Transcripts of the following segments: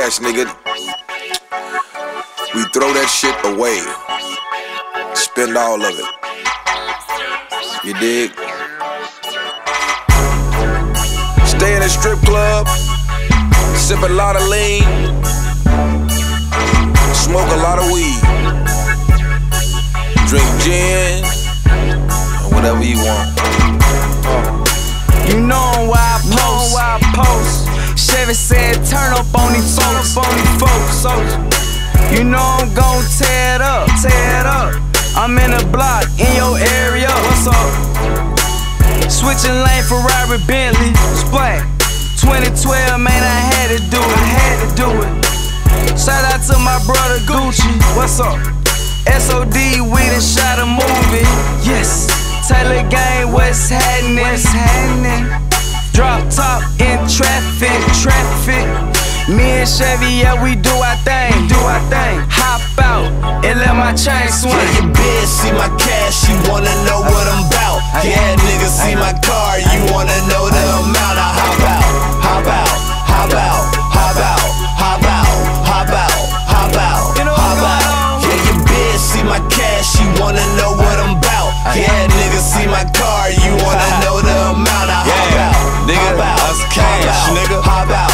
cash, nigga. We throw that shit away. Spend all of it. You dig? Stay in a strip club, sip a lot of lean, smoke a lot of weed, drink gin, or whatever you want. You know why I post. Chevy said turn up on these folks. You know I'm gon' tear it up. I'm in a block in your area. What's up? Switching lane, Ferrari, Bentley, Splat. 2012, man, I had to do it. Shout out to my brother Gucci. What's up? SOD, we done shot a movie. Yes. Taylor Gang, what's happening? Drop top in traffic. Me and Chevy, yeah, we do our thing. Hop out and let my chain swing. Yeah, your bitch see my cash, you wanna know what I'm about. Yeah, niggas see my car, you wanna know the amount. I hop out. Yeah, your bitch see my cash, you wanna know what I'm about. Yeah, niggas see my car, you wanna know the amount. I hop out, nigga, that's cash, nigga. Hop out.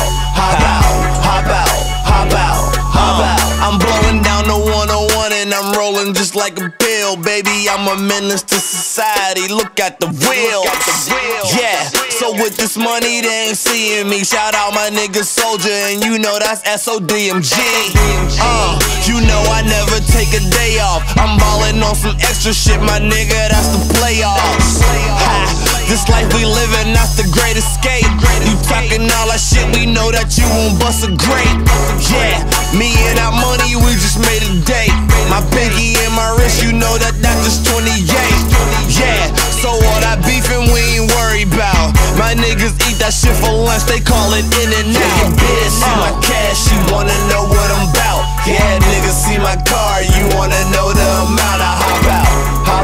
I'm blowing down the 101 and I'm rolling just like a pill. Baby, I'm a menace to society. Look at the wheel. Yeah, so with this money they ain't seeing me. Shout out my nigga Soldier, and you know that's SODMG. You know I never take a day off. I'm ballin' on some extra shit, my nigga, that's the playoffs. This life we living, that's the great escape. You talking all that shit, we know that you won't bust a grape. Yeah, me and that money, we just made a date. My pinky and my wrist, you know that that's just 28. Yeah, so all that beefing we ain't worried about. My niggas eat that shit for lunch, they call it in and out. Yeah, your bitch see my cash, you wanna know what I'm about. Yeah, niggas see my car, you wanna know the amount. I hop out.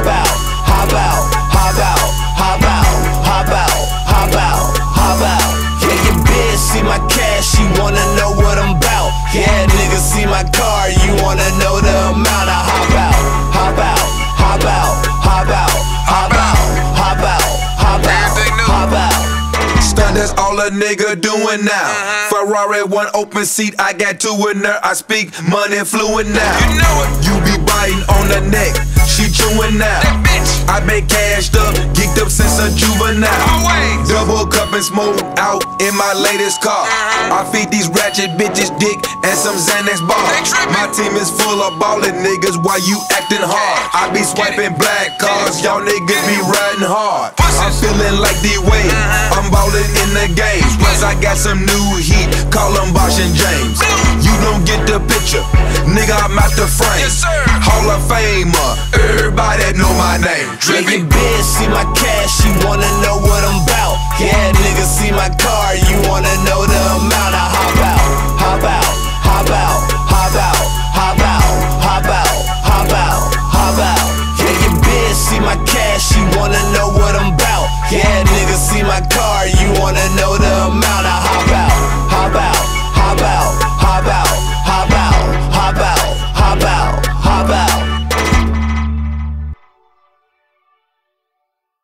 Yeah, your bitch see my cash, you wanna know what I'm about. Yeah, niggas see my car, you wanna know the amount. I hop out. Stunt, that's all a nigga doing now. Ferrari, one open seat, I got two in there. I speak money fluent now. You know it. You be biting on the neck, she chewing now. I been cashed up, geeked up since a juvenile. Double cup and smoke out in my latest car. I feed these ratchet bitches dick and some Xanax bars. My team is full of ballin' niggas while you acting hard. I be swiping black cars, y'all niggas be riding hard. I'm feeling like D-Wade, I'm ballin' in the games. Plus I got some new heat, call them Bosh and James. You don't get the picture, nigga, I'm out the frame. Hall of Famer, everybody know my name. Yeah, your bitch see my cash,